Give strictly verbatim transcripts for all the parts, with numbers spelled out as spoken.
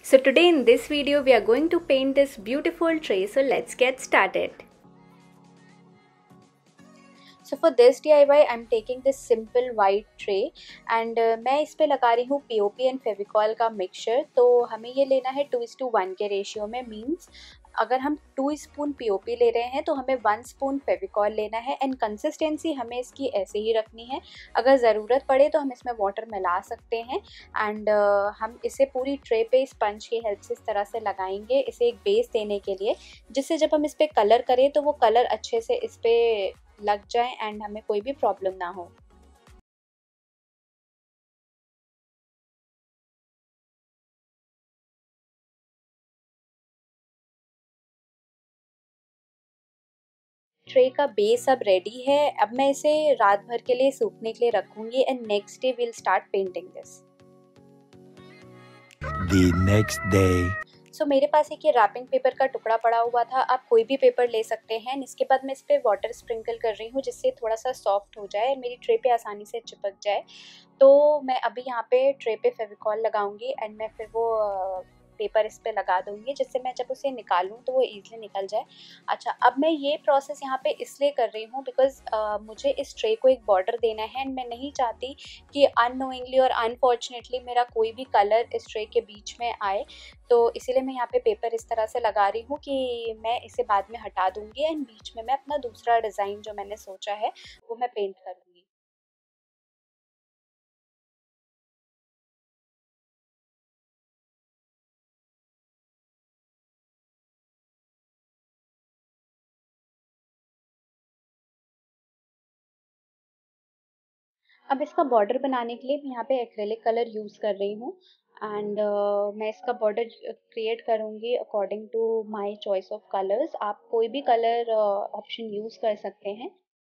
So today in this video we are going to paint this beautiful tray, so let's get started. So for this D I Y I'm taking this simple white tray and uh, मैं इस पे लगा रही हूँ P O P and Fevicol का mixture. तो हमें ये लेना है टू इस टू वन के रेशियो में, मीन्स अगर हम two spoon P O P ले रहे हैं तो हमें वन स्पून फेविकॉल लेना है एंड कंसिस्टेंसी हमें इसकी ऐसे ही रखनी है। अगर ज़रूरत पड़े तो हम इसमें वाटर मिला सकते हैं एंड uh, हम इसे पूरी ट्रे पे स्पंज की हेल्प से इस तरह से लगाएंगे, इसे एक बेस देने के लिए, जिससे जब हम इस पर कलर करें तो वो कलर अच्छे से इस पर लग जाए एंड हमें कोई भी प्रॉब्लम ना हो। ट्रे का बेस अब रेडी है। अब मैं इसे रात भर के लिए सूखने के लिए रखूंगी and next day will start painting this. The next day. So so, मेरे पास एक ये रैपिंग पेपर का टुकड़ा पड़ा हुआ था, आप कोई भी पेपर ले सकते हैं। इसके बाद मैं इस पर वाटर स्प्रिंकल कर रही हूँ जिससे थोड़ा सा सॉफ्ट हो जाए, मेरी ट्रे पे आसानी से चिपक जाए। तो मैं अभी यहाँ पे ट्रे पे फेविकॉल लगाऊंगी एंड मैं फिर वो पेपर इस पे लगा दूंगी जिससे मैं जब उसे निकालूं तो वो ईजिली निकल जाए। अच्छा, अब मैं ये प्रोसेस यहाँ पे इसलिए कर रही हूँ बिकॉज मुझे इस ट्रे को एक बॉर्डर देना है एंड मैं नहीं चाहती कि अननोइंगली और अनफॉर्चुनेटली मेरा कोई भी कलर इस ट्रे के बीच में आए। तो इसीलिए मैं यहाँ पे पेपर इस तरह से लगा रही हूँ कि मैं इसे बाद में हटा दूंगी एंड बीच में मैं अपना दूसरा डिज़ाइन जो मैंने सोचा है वो मैं पेंट करूँगी। अब इसका बॉर्डर बनाने के लिए मैं यहाँ पे एक्रेलिक कलर यूज़ कर रही हूँ एंड uh, मैं इसका बॉर्डर क्रिएट करूँगी according to my choice of colours. आप कोई भी कलर ऑप्शन यूज़ कर सकते हैं।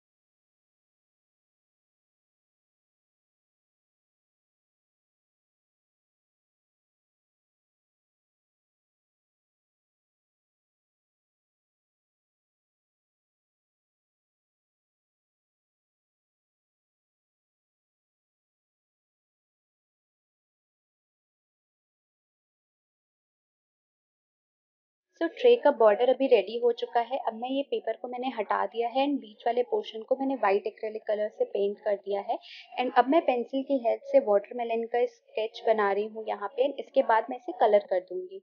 सो ट्रे का बॉर्डर अभी रेडी हो चुका है। अब मैं ये पेपर को मैंने हटा दिया है एंड बीच वाले पोर्शन को मैंने वाइट एक्रेलिक कलर से पेंट कर दिया है एंड अब मैं पेंसिल की हेल्प से वाटरमेलन का स्केच बना रही हूँ यहाँ पे। इसके बाद मैं इसे कलर कर दूंगी।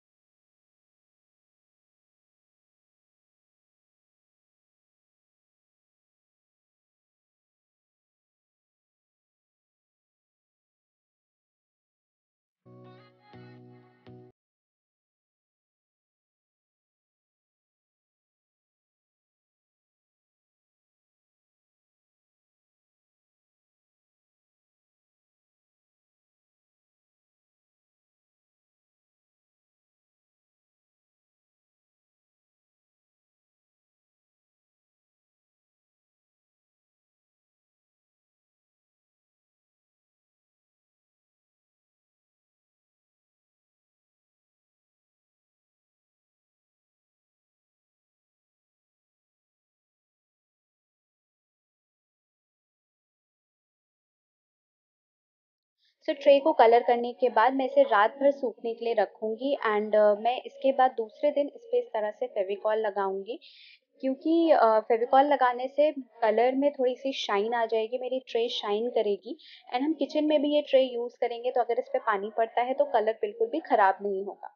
सो so, ट्रे को कलर करने के बाद मैं इसे रात भर सूखने के लिए रखूँगी एंड uh, मैं इसके बाद दूसरे दिन इस पर इस तरह से फेविकॉल लगाऊंगी, क्योंकि फेविकॉल uh, लगाने से कलर में थोड़ी सी शाइन आ जाएगी, मेरी ट्रे शाइन करेगी एंड हम किचन में भी ये ट्रे यूज़ करेंगे तो अगर इस पर पानी पड़ता है तो कलर बिल्कुल भी ख़राब नहीं होगा।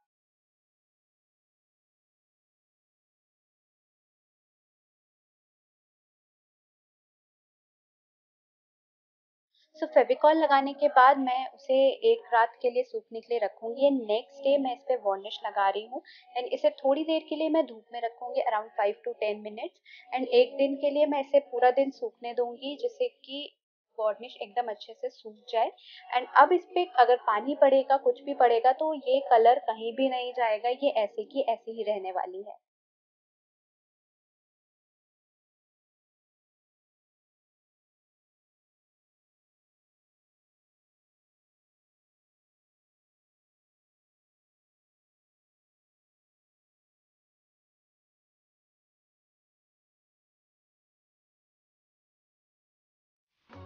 सो फेविकॉल लगाने के बाद मैं उसे एक रात के लिए सूखने के लिए रखूंगी एंड नेक्स्ट डे मैं इस पे वार्निश लगा रही हूँ एंड इसे थोड़ी देर के लिए मैं धूप में रखूंगी, around five to ten minutes and एक दिन के लिए मैं इसे पूरा दिन सूखने दूंगी जिससे कि वार्निश एकदम अच्छे से सूख जाए। एंड अब इस पे अगर पानी पड़ेगा, कुछ भी पड़ेगा, तो ये कलर कहीं भी नहीं जाएगा, ये ऐसे की ऐसे ही रहने वाली है।